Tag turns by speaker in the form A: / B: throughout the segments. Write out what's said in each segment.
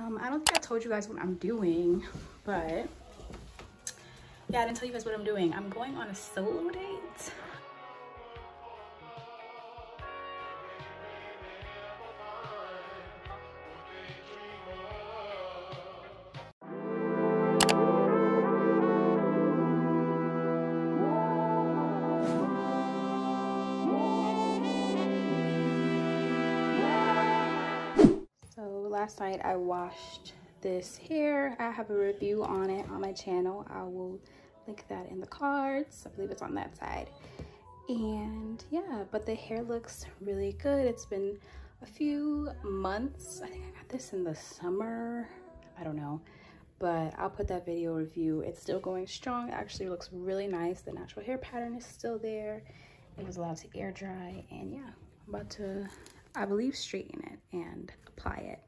A: I don't think I told you guys what I'm doing, but yeah, I didn't tell you guys what I'm doing. I'm going on a solo date. Last night I washed this hair. I have a review on it on my channel. I will link that in the cards. I believe it's on that side. And yeah, but the hair looks really good. It's been a few months. I think I got this in the summer. I don't know, but I'll put that video review. It's still going strong. It actually looks really nice. The natural hair pattern is still there. It was allowed to air dry, and yeah, I'm about to, I believe, straighten it and apply it.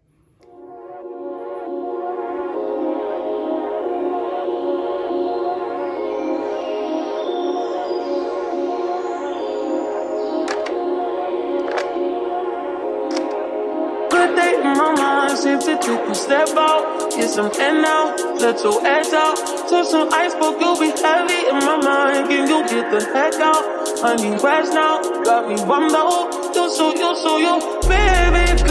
B: Seem to take a step out, get some air now, let your edge out. Touch some iceberg, you'll be heavy in my mind. Can you get the heck out? I need rest now, got me bummed out. You so, baby,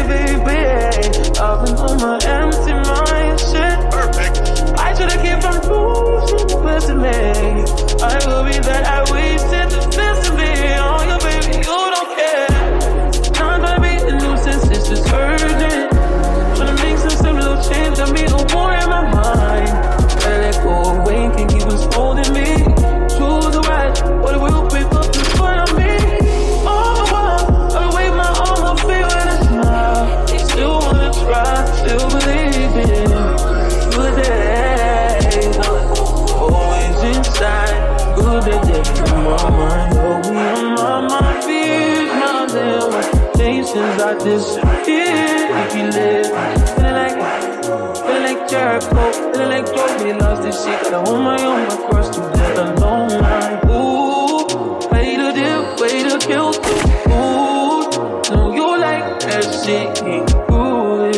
B: baby. I've been on my empty mind, shit. Perfect. I should've kept from losing the best of me. I will be that I wasted the best of me. Oh, yeah, baby, you don't care. Not gonna be a nuisance, it's just urgent. Change got me no more in my mind. Let it go away, can keep us holding me. Choose the right, or it will pick up in front of me. Oh, I'll wave my arm, I'll feel it a smile. Still wanna try, still believe in good days. Always inside, good days in my mind. Oh, we on my mind, fears now then. When nations I disappear, if you live, feeling like Jericho, feeling like Joe, we lost this shit. Got on my own, my cross to death, a long line. Ooh, way to dip, way to kill the food. No, you like that shit, ooh,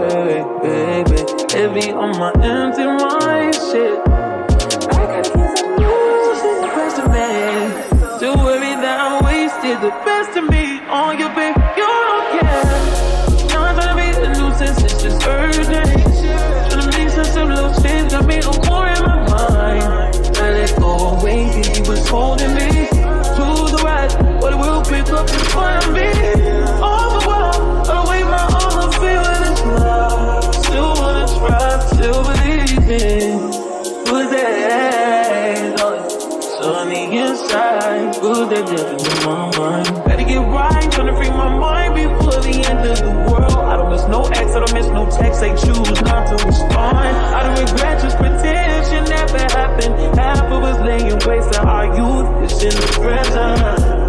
B: baby. Heavy on my empty mind, shit. I gotta keep losing the best of me. Still worry that I'm wasted the best of me on you, baby. You don't care. Not gonna be the nuisance, it's just urgent. Some little change got me no more in my mind. Let it go away, he was holding me to the right, but it will pick up in front of me. All the while, I'll wave my arm, I'm feeling it now. Still wanna try, still believe in good days. Sunny inside, good days in my mind. Gotta get right, trying to free my mind before the end of the world. I don't miss no ex, I don't miss no text, they choose not to respond. I don't regret, just pretend shit never happened. Half of us laying waste to our youth is in the present.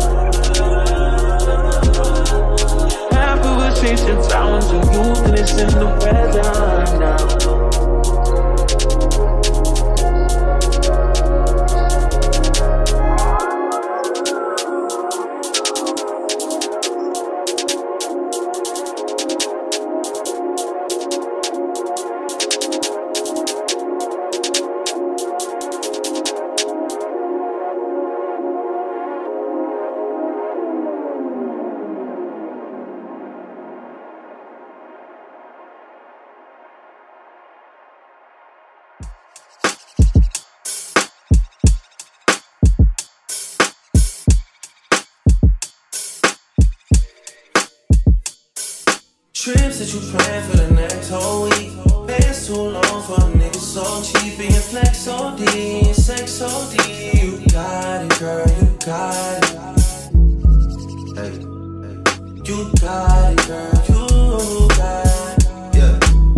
B: Half of us chasing towns of youth and it's in the present now.
C: Trips that you plan for the next whole week. Bands too long for a nigga so cheap. And your flex OD and sex OD. You got it, girl, you got it. Hey, you got it, girl, you got it. Yeah.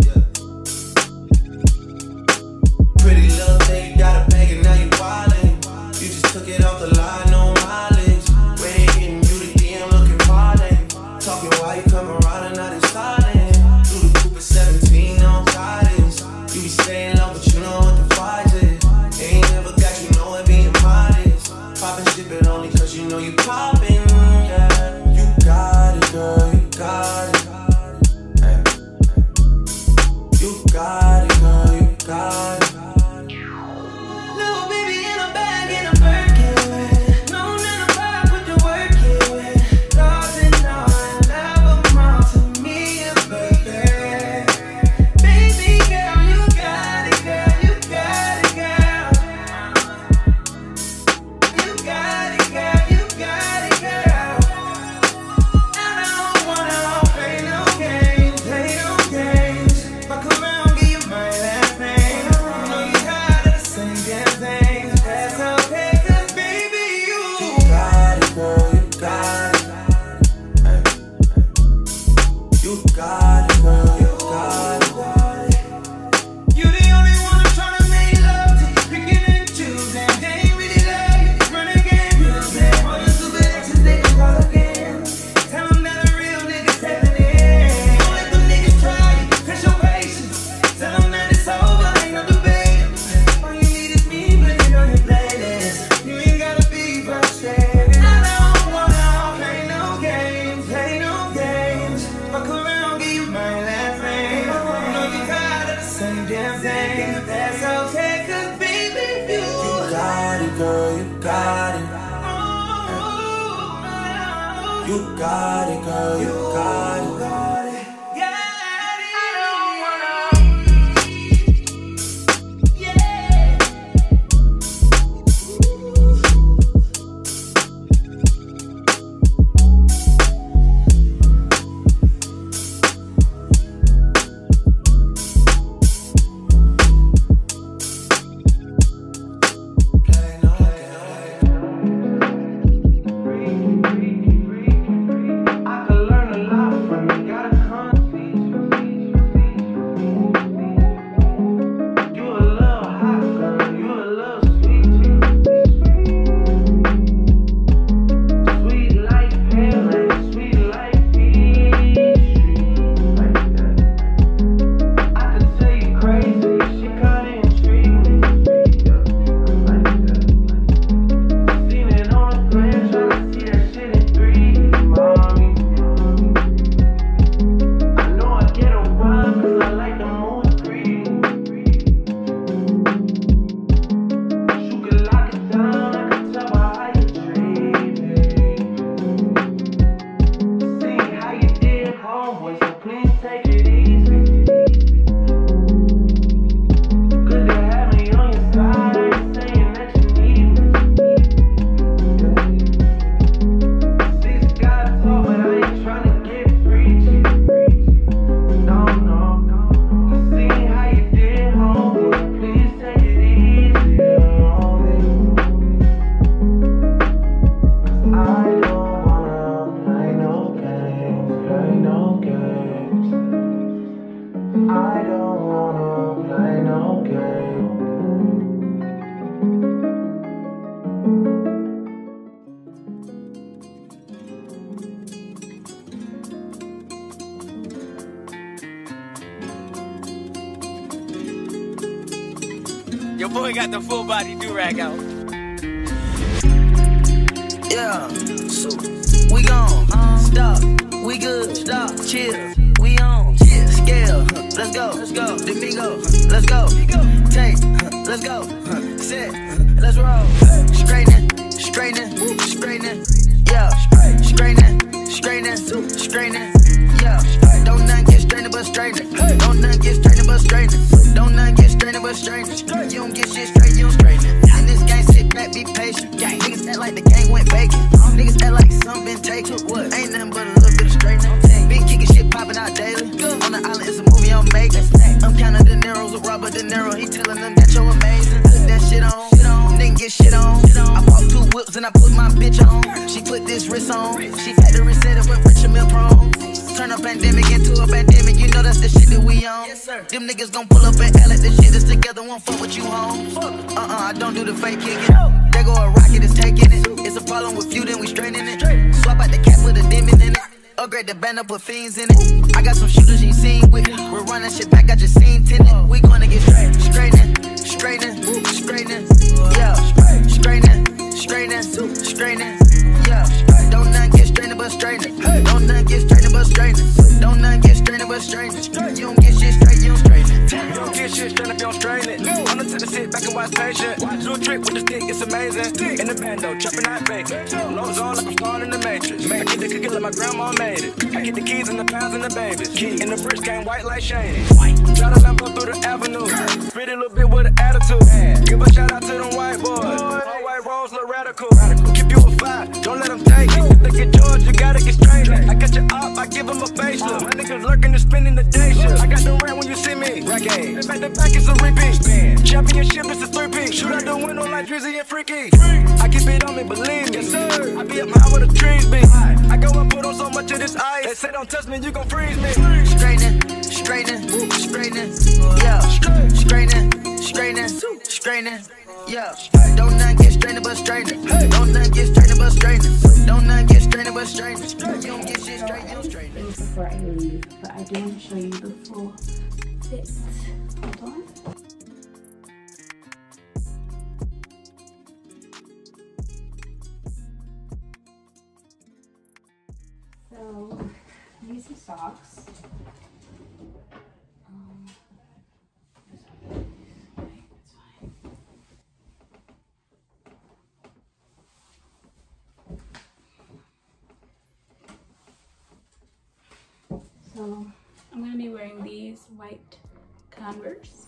C: Pretty little thing, got a bag and now you wildin'. You just took it off the line, no mileage. Waiting, hitting you the DM looking violent. Talking while you come around and not silent. Through the coupe at 17 on guidance. You be staying low, but you know what the fight is. Ain't never got you know it being modest. Poppin' shit, but only cause you know you poppin'. Yeah. You got it, girl, you got it. You got it, girl, you got it.
D: Your boy got the full body do-rag out.
E: Yeah, so we gone, stop, we good, stop, chill, we on, scale, let's go, Domingo, let's go, take, let's go, set, let's roll, straightening, yeah, straightening, yeah, don't not get strained but straightening, don't not get strained but straightening, don't not get strained but straightening, you don't get shit straight, you don't straighten it. In this game, sit back, be patient. Niggas act like the gang went vacant. Niggas act like something been taken. What? Ain't nothing but a little bit of straightening. Been kicking shit popping out daily. On the island, it's a movie I'm making. I'm counting De Niro's with Robert De Niro. He telling them that you're amazing. Put that shit on. Nigga get shit on. I bought 2 whips and I put my bitch on. She put this wrist on. She factory set it with Richard Mill Prone. Turn a pandemic into a pandemic, you know that's the shit that we on. Yes, sir. Them niggas gon' pull up and L at the shit that's together, won't fuck with you, home. I don't do the fake kicking. There go a rocket, it's taking it. It's a problem with you, then we straightening it. Swap out the cap, put a demon in it. Upgrade the band up, put fiends in it. I got some shooters you ain't seen with. We're running shit back, got your scene tinted. We gonna get straightening, yeah. Straightening, yeah. Don't not get strained but straightening. Don't not get strained but straightening. Don't not get strained but straightening. You don't get shit straight, you don't straighten it.
D: You don't get shit straight if you don't strain it. I'm gonna sit back and watch patient. Do a trick with the stick, it's amazing. In the bando, chopping out bacon. Nose on like I'm starting the Matrix. I get the cookie like my grandma made it. I get the keys and the pounds and the babies. And the bricks came white like shady. Drive the Lambo through the avenue. Spit a little bit with an attitude. Give a shout out to them white boys. All white rolls look radical. Keep you a 5, don't let them take it. Look at George, you gotta get straight. I got your up, I give him a facelift. My niggas lurking and spending the day shift. I got the rent when you see me. Reggae, back to back is a repeat. Championship is a 3-piece. Shoot out the window like Drizzy and Freaky. I keep it on me, believe me. Yes, sir. I be up high where the trees be. I go and put on so much of this ice. They say don't touch me, you gon' freeze me.
E: Straightening, yeah. Straightening, yeah. Don't not get strained but straightening. Don't not get strained but straightening. Don't not get strained but straightening. You don't get shit straight, you don't straighten it.
A: Before I leave, but I do want to show you the full fit. Hold on. So, use some socks. So I'm gonna be wearing these white Converse.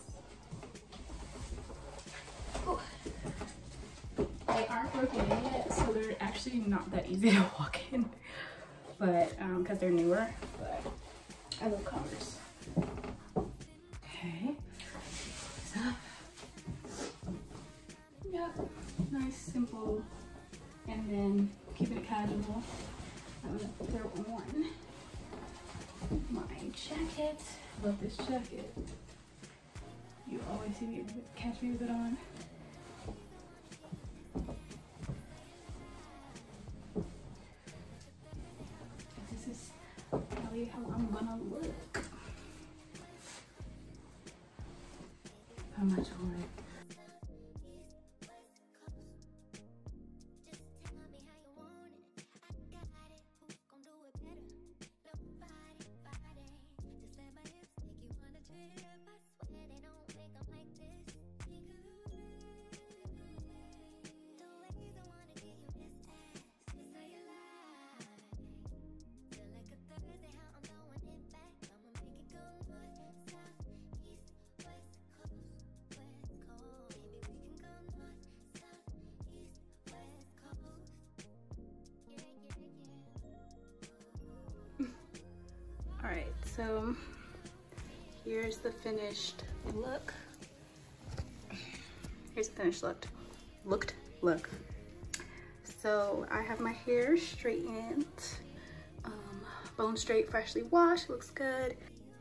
A: Oh. They aren't broken in yet, so they're actually not that easy to walk in, but because they're newer. But I love Converse. Okay, so yeah, nice, simple, and then keeping it casual. I'm gonna throw on my jacket. Love this jacket. You always see me catch me with it on. This is probably how I'm gonna look. How much for it? All right, so here's the finished look. Here's the finished look. So I have my hair straightened, bone straight, freshly washed, looks good.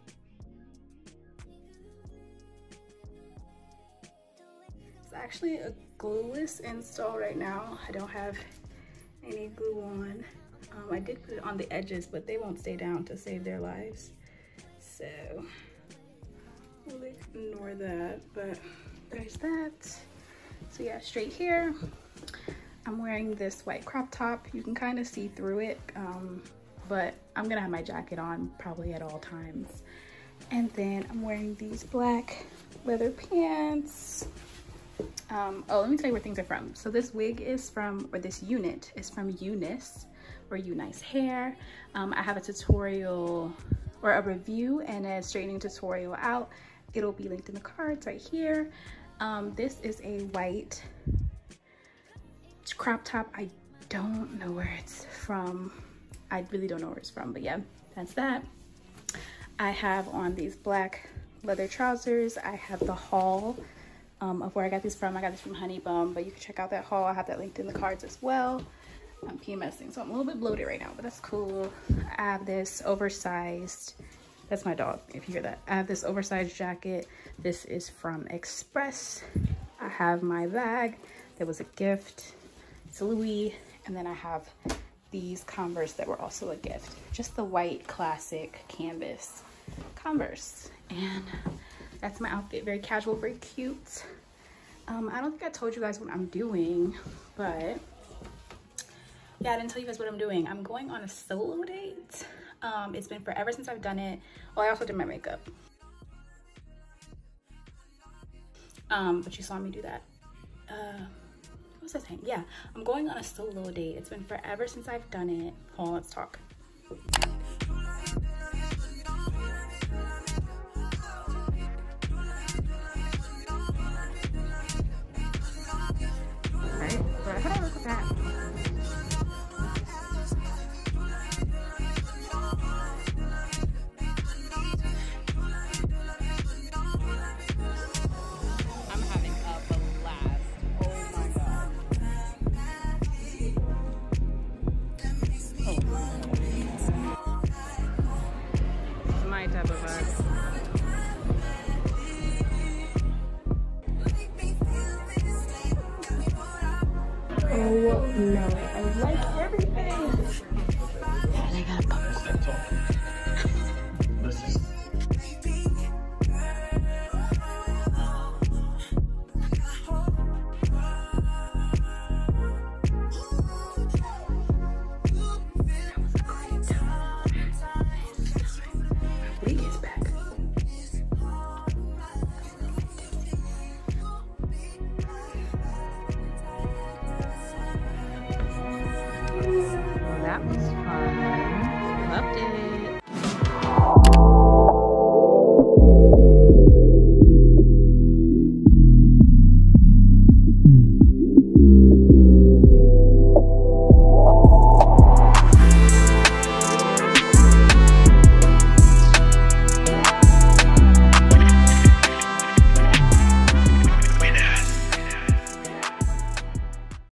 A: It's actually a glueless install right now. I don't have any glue on. I did put it on the edges, but they won't stay down to save their lives. So we'll ignore that, but there's that. So yeah, straight hair. I'm wearing this white crop top. You can kind of see through it, but I'm gonna have my jacket on probably at all times. And then I'm wearing these black leather pants. Oh, let me tell you where things are from. So this wig is from, or this unit is from Eunice, or Unice Hair. I have a tutorial or a review and a straightening tutorial out. It'll be linked in the cards right here. This is a white crop top. I don't know where it's from. I really don't know where it's from, but yeah, that's that. I have on these black leather trousers. I have the haul of where I got these from. I got this from Honey Bum, but you can check out that haul. I have that linked in the cards as well. I'm PMSing, so I'm a little bit bloated right now, but that's cool. I have this oversized, that's my dog, if you hear that. I have this oversized jacket. This is from Express. I have my bag. That was a gift. It's a Louis. And then I have these Converse that were also a gift. Just the white classic canvas Converse. And that's my outfit. Very casual, very cute. I don't think I told you guys what I'm doing, but yeah, I didn't tell you guys what I'm doing. I'm going on a solo date. It's been forever since I've done it. Well, I also did my makeup. But you saw me do that. What was I saying? Yeah, I'm going on a solo date. It's been forever since I've done it. Hold on, let's talk. Right, but how do I look at that? No, I like everything. Yeah, they got bubbles. That was fun. Loved it.